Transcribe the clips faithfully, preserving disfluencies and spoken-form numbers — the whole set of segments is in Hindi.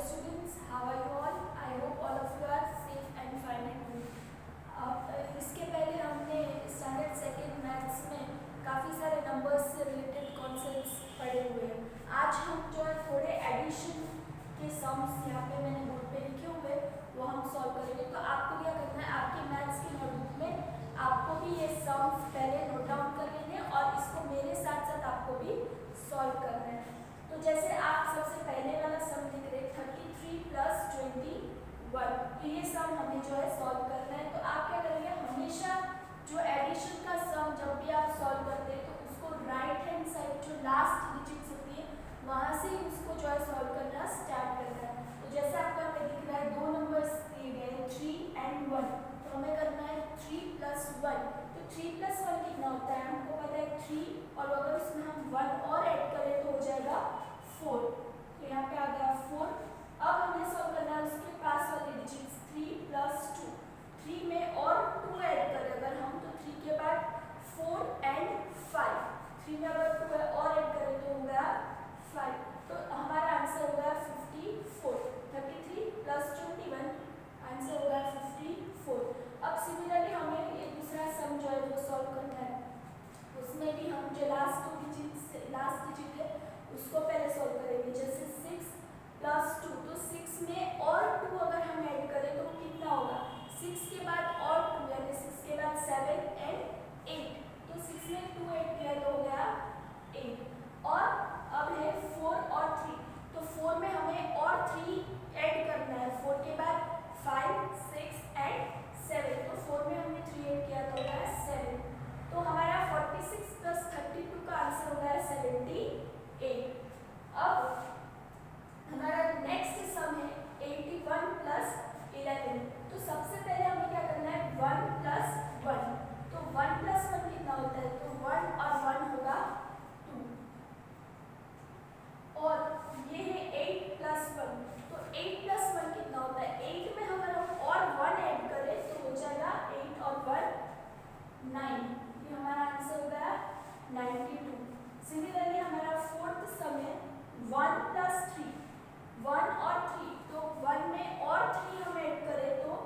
students, how are you all? I hope all of you are safe and fine and good. अब इसके पहले हमने स्टैंडर्ड सेकेंड मैथ्स में काफ़ी सारे नंबर्स से रिलेटेड कॉन्सेप्ट्स पढ़े हुए हैं। आज हम जो है थोड़े एडिशन के सम्स यहाँ पे मैंने बोर्ड पे लिखे हुए वो हम सॉल्व करेंगे। तो आपको क्या करना है, आपके मैथ्स की नोटबुक में आपको भी ये सम्स पहले नोट डाउन कर लेने और इसको मेरे साथ साथ आपको भी सॉल्व करना है। तो जैसे आप सबसे पहले वाला सम लिख रहे thirty three plus twenty one, तो ये सम हमें जो है सॉल्व करना है। तो आप क्या करेंगे, हमेशा जो एडिशन का सम जब भी आप सॉल्व करते हैं तो उसको राइट हैंड साइड जो लास्ट डिजिट्स होती है वहाँ से उसको जो है सॉल्व करना स्टार्ट करना है। तो जैसे आपको यहाँ पे दिख रहा है दो नंबर्स दिए गए हैं थ्री एंड वन, तो हमें करना है थ्री प्लस वन। तो थ्री प्लस वन कितना होता है, हमको पता है थ्री, और अगर उसमें हम वन और ऐड करें तो हो जाएगा फोर। तो यहाँ पे आ गया फोर। अब हमें सॉल्व करना है उसके पास वाले digits three plus two. Three में और टू ऐड करें अगर हम, तो थ्री के बाद फोर एंड फाइव। थ्री में अगर टू और ऐड करें तो हो गया फाइव। तो हमारा आंसर हो गया fifty four. Thirty three plus twenty one answer हो गया फिफ्टी फोर। अब सिमिलरली हमें एक दूसरा सम जो है वो सॉल्व करना है। उसमें भी हम जो last two digit last digit है उसको पहले सॉल्व करेंगे। जैसे सिक्स प्लस टू, तो सिक्स में और टू अगर हम ऐड करें तो कितना होगा, सिक्स के बाद और टू यानी सिक्स के बाद सेवन एंड एट। तो सिक्स में टू ऐड किया तो हो गया एट। और अब है फोर और थ्री, तो फोर में हमें और थ्री ऐड करना है। फोर के बाद फाइव सिक्स एंड सेवन, तो फोर में हमने थ्री ऐड किया तो हो गया सेवन। तो हमारा forty six plus thirty two का आंसर हो गया सेवेंटी एट। अब हमारा नेक्स्ट सम है एटी वन प्लस इलेवन। तो सबसे पहले हमें क्या करना है, वन प्लस वन। तो वन प्लस वन कितना होता है, तो वन और वन होगा टू। और ये है एट प्लस वन, तो एट प्लस वन कितना होता है, एट में अगर हम और वन ऐड करें तो हो जाएगा एट और वन नाइन। ये हमारा आंसर हो गया नाइन्टी टू। सिमिलरली हमारा फोर्थ सम है वन प्लस थ्री। वन और थ्री, तो वन में और थ्री हम ऐड करें तो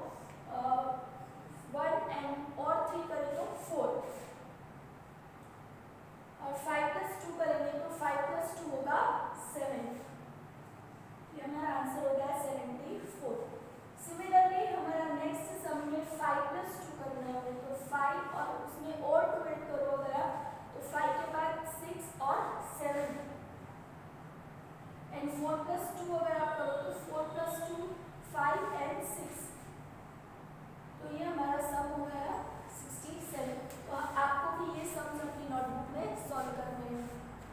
वन एंड और थ्री करें तो फोर, और फाइव प्लस टू करेंगे तो फाइव प्लस टू होगा सेवन। ये हमारा आंसर हो गया सेवेंटी फोर। सिमिलरली हमारा नेक्स्ट सम में फाइव प्लस टू करना है, तो फाइव और उसमें और टू ऐड करो अगर आप, तो फाइव के बाद सिक्स और seven and four plus two अगर आप करो तो four plus two five and six. तो ये हमारा सम हो गया सिक्सटी सेवन। तो आपको भी ये सम्स अपनी नोटबुक में सॉल्व करने हैं।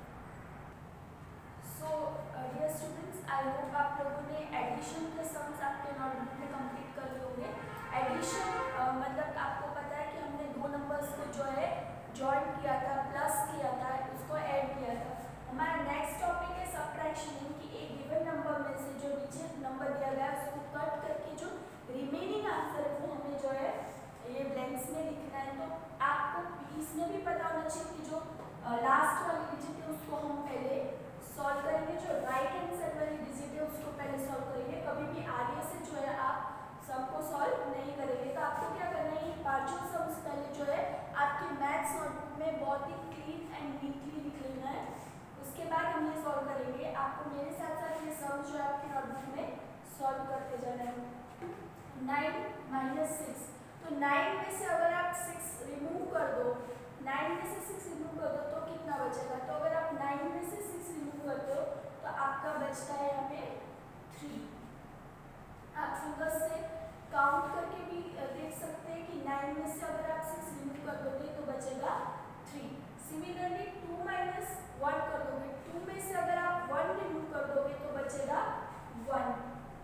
So dear students, I hope आप लोगों ने एडिशन के सम्स आपके नोटबुक में कंप्लीट कर लिए होंगे। एडिशन uh, मतलब आपको पता है कि हमने दो नंबर्स को जो है जॉइन किया था, प्लस किया था, उसको ऐड किया था। हमारा नेक्स्ट टॉपिक है सबट्रैक्शन, कि एक गिवन नंबर में से जो नीचे नंबर दिया गया है उसको कट करके जो रिमेनिंग आंसर है वो हमें जो है ये ब्लैंक्स में लिखना है। तो आपको इसमें भी पता होना चाहिए कि जो लास्ट वाली डिजिट है उसको हम पहले सॉल्व करेंगे, जो राइट हैंड साइड वाली डिजिट है उसको पहले सॉल्व करेंगे। कभी भी आगे से जो है आप सबको सॉल्व नहीं करेंगे। तो आपको क्या करना है, ये पांचों सम्स पहले जो है आपके मैथ्स नोटबुक में बहुत ही क्लीन एंड नीटली लिख लेना है। उसके बाद हम ये सॉल्व करेंगे। आपको मेरे साथ साथ ये सम्स जो है आपके नोटबुक में सॉल्व करते जाना है। नाइन माइनस सिक्स, तो नाइन में से अगर आप सिक्स रिमूव कर दो, नाइन में से सिक्स रिमूव कर दो तो कितना बचेगा, तो अगर आप नाइन में से सिक्स रिमूव कर दो तो आपका बचता है यहाँ पे थ्री। आप फिंगर्स से काउंट करके भी देख सकते हैं कि नाइन में से अगर आप सिक्स रिमूव कर दोगे तो बचेगा three. Similarly two minus one कर दोगे, टू में से अगर आप वन रिमूव कर दोगे तो बचेगा वन।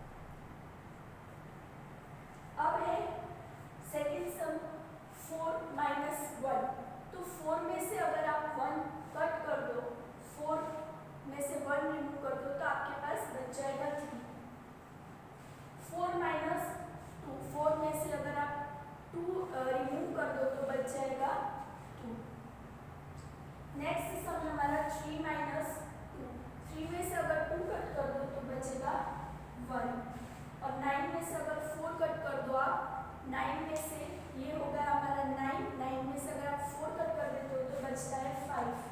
अब है second sum four minus one, तो फोर में से अगर आप वन कट कर दो, फोर में से वन रिमूव कर दो तो आपके पास बच जाएगा three. Four minus two, four में से अगर आप टू रिमूव कर दो तो बच जाएगा टू। नेक्स्ट सम हमारा थ्री माइनस टू, थ्री में से अगर टू कट कर वन। और नाइन में से अगर फोर कट कर दो आप, नाइन में से ये हो गया हमारा नाइन, नाइन में से अगर आप फोर कट कर देते हो तो बचता है फाइव।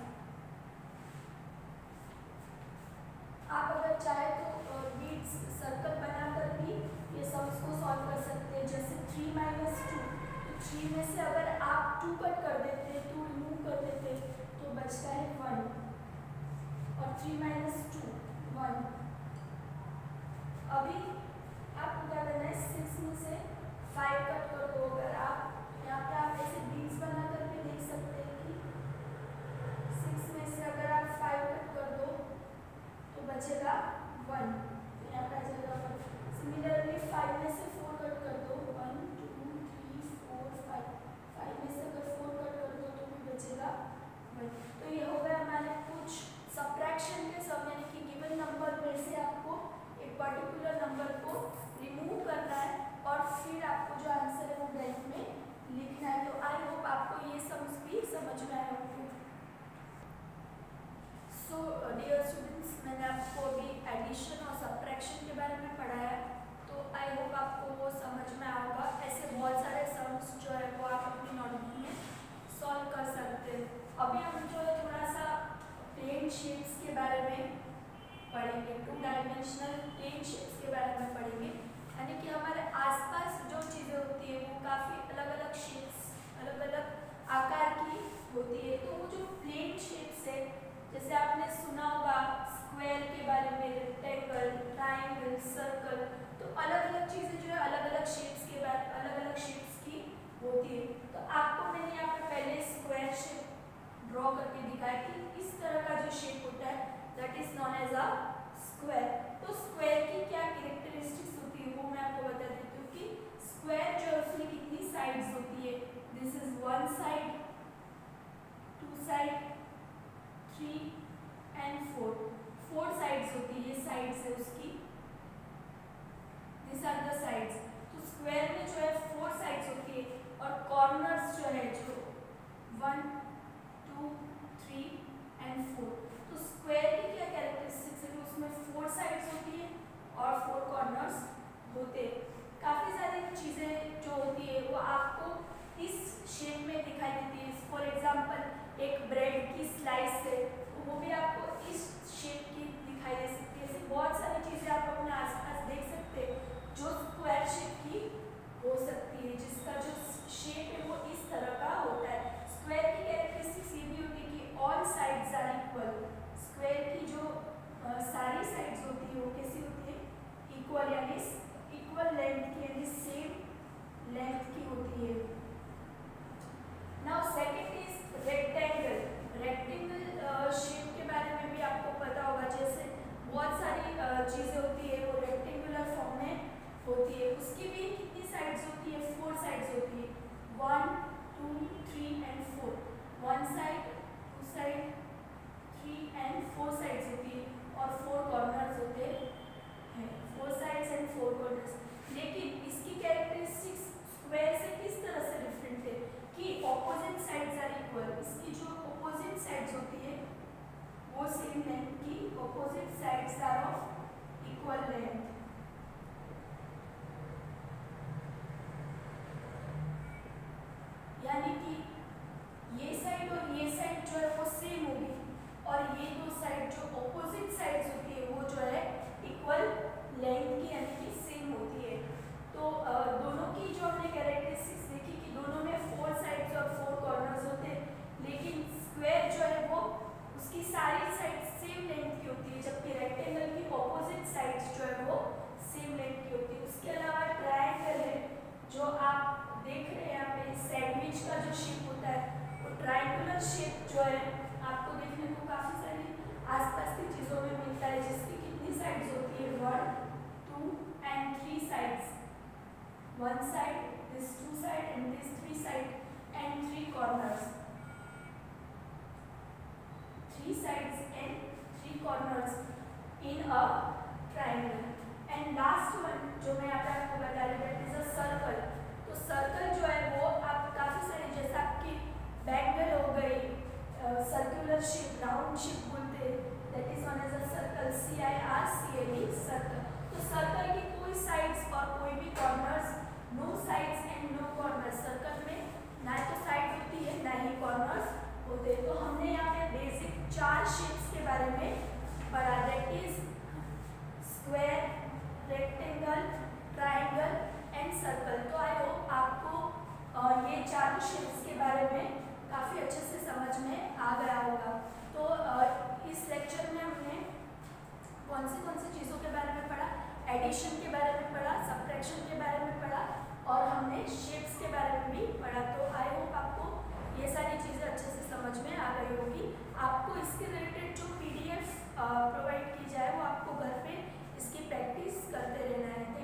आप अगर चाहे तो बीट्स सर्कल बनाकर भी ये सम्स को सॉल्व कर सकते हैं। जैसे थ्री माइनस टू, तो थ्री में से अगर आप टू कट कर देते, टू रिमूव कर देते तो बचता है वन। और थ्री माइनस टू वन। अभी आपको क्या करना है, सिक्स में से फाइव कट कर दो। अगर आप यहाँ पे आप ऐसे बीट्स बना करके देख सकते हैं कि सिक्स में से अगर आप फाइव कट कर दो तो बचेगा वन, तो यहाँ पे आ जाएगा वन। सिमिलरली फाइव में से फोर कट कर दो, one two three four five, five में से अगर फोर कट कर दो तो भी बचेगा वन। तो ये हो गया हमारे कुछ सबट्रैक्शन के सब, यानी कि गिवन नंबर में से आपको एक पर्टिकुलर नंबर को रिमूव करना है और फिर आपको जो आंसर है वो ब्लैंक में लिखना है। तो आई होप आपको ये समझ भी समझ में आया होगा। सो डियर स्टूडेंट्स, मैंने आपको अभी एडिशन और सबट्रैक्शन के बारे में पढ़ाया, तो आई होप आपको वो समझ में आएगा। ऐसे बहुत सारे सम्स जो है वो आप अपनी नोटबुक में सॉल्व कर सकते हैं। अभी हम जो है थोड़ा सा प्लेन शेप्स के बारे में पढ़ेंगे, टू डायमेंशनल प्लेन शेप्स के बारे में पढ़ेंगे। यानी कि हमारे आसपास जो चीज़ें होती है वो काफ़ी अलग अलग शेप्स, अलग अलग आकार की होती है। तो वो जो प्लेन शेप्स है, जैसे आपने सुना होगा स्क्वायर के बारे में, रेक्टेंगल, ट्राइंगल, सर्कल, तो अलग अलग चीज़ें जो है अलग अलग शेप्स के बारे अलग अलग शेप्स की होती है। तो आपको मैंने यहाँ पे पहले स्क्वायर शेप ड्रॉ करके दिखाया कि इस तरह का जो शेप होता है that is known as a square. तो स्क्वायर की क्या कैरेक्टरिस्टिक्स होती है वो मैं आपको बता देती हूँ कि स्क्वायर जो है उसमें कितनी साइड्स होती है। This is one side, two side, three and four, four sides होती है। ये साइड्स है उसकी, दिस आर द साइड्स। तो स्क्वायर में जो है फोर साइड्स होती है और कॉर्नर्स जो है जो one, two, three and four. तो स्क्वायर की क्या कैरेक्टरिस्टिक्स है, उसमें फोर साइड्स होती है और फोर कॉर्नर्स होते हैं। काफ़ी सारी चीज़ें जो होती है वो आपको इस शेप में दिखाई देती है। फॉर एग्जांपल एक ब्रेड की स्लाइस है तो वो भी आपको इस शेप की दिखाई दे सकती है। ऐसी बहुत सारी चीज़ें आप अपने आसपास देख सकते हैं जो स्क्वायर शेप की हो सकती है, जिसका जो शेप है वो इस तरह का होता है। स्क्वायर की कैरेक्टरिस्टिक्स ये भी होती है कि all sides are equal. Square की जो आ, सारी साइड्स होती है वो कैसी होती है, इक्वल, यानी इक्वल लेंथ की, यानी सेम लेंथ की होती है। Now second is rectangle. Rectangle shape के बारे में भी आपको पता होगा, जैसे बहुत सारी चीज़ें होती है वो रेक्टेंगुलर फॉर्म में होती है। उसकी भी कितनी साइड्स होती है, फोर साइड्स होती है, one, two, three and four. One side, two side, three and four sides होती है और फोर कॉर्नर्स होते हैं, four sides and four corners. लेकिन इसकी कैरेक्टरिस्टिक्स स्क्वायर से किस तरह से डिफरेंट है कि ऑपोजिट साइड्स आर इक्वल। इसकी जो ऑपोजिट साइड्स होती है वो सेम लेंथ की, opposite sides are of equal length. यानी कि ये साइड और ये साइड जो है वो सेम होगी और ये दो साइड जो ऑपोजिट साइड्स होती है वो जो है इक्वल लेंथ की, यानी कि सेम होती है। तो दोनों की जो हमने कैरेक्टरिस्टिक्स देखी कि दोनों में फोर साइड्स और फोर कॉर्नर्स होते हैं, लेकिन स्क्वायर जो है वो उसकी सारी साइड्स सेम लेंथ की होती है, जबकि रेक्टेंगल की ऑपोजिट साइड्स जो है वो सेम लेंथ की होती है। उसके अलावा ट्रायंगल है जो आप देख रहे हैं यहाँ पे, सैंडविच का जो शेप होता है वो ट्रायंगुलर शेप जो है आपको देखने को काफ़ी सारी आसपास की चीज़ों में मिलता है, जिसकी कितनी साइड्स होती है, one, two and three sides. One side, this two side and this three side and three corners, three sides and three corners in a triangle. And last one जो मैं यहाँ पे आपको बता रही हूँ दैट इज अ सर्कल। तो सर्कल जो है वो आप काफ़ी सारे, जैसे आपकी बैंगल हो गई, सर्कुलर शेप, राउंड शेप बोलते हैं, that is known as a circle, C I R C L E, circle. तो सर्कल की पड़ा। तो आई होप आपको ये सारी चीज़ें अच्छे से समझ में आ गई होगी। आपको इसके रिलेटेड जो पीडीएफ प्रोवाइड की जाए वो आपको घर पे इसकी प्रैक्टिस करते रहना है।